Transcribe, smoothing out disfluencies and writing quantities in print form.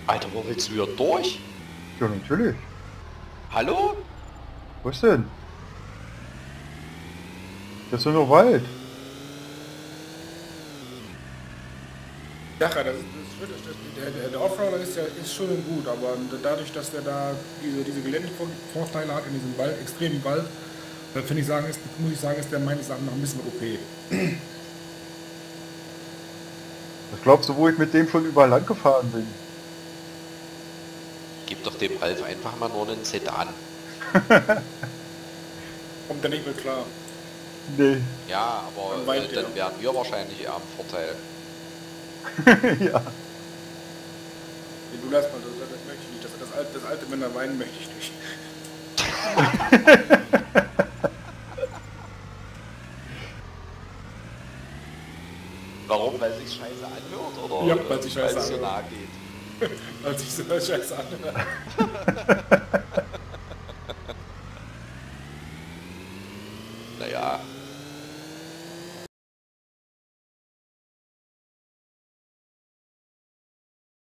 Alter, wo willst du wieder durch? Ja, natürlich. Hallo? Wo ist denn? Das ist doch nur Wald. Ja, der Offroader ist schön und gut, aber dadurch, dass der da diese Geländevorteile hat in diesem Wald, extremen Wald, finde ich sagen, muss ich sagen, ist der meines Erachtens noch ein bisschen OP. Was glaubst du, wo ich mit dem schon überall lang gefahren bin? Gib doch dem Ralf einfach mal nur einen Sedan. Kommt der nicht mehr klar. Nee. Ja, aber Dann weint dann er. wären wir wahrscheinlich eher am Vorteil. Ja. Nee, du lass mal, das möchte ich nicht. Das alte Männer weinen möchte ich nicht. Warum? Weil sich scheiße anhört oder Ja, weil sich scheiße es so anhört. nah geht? Als ich so scheiße anhöre.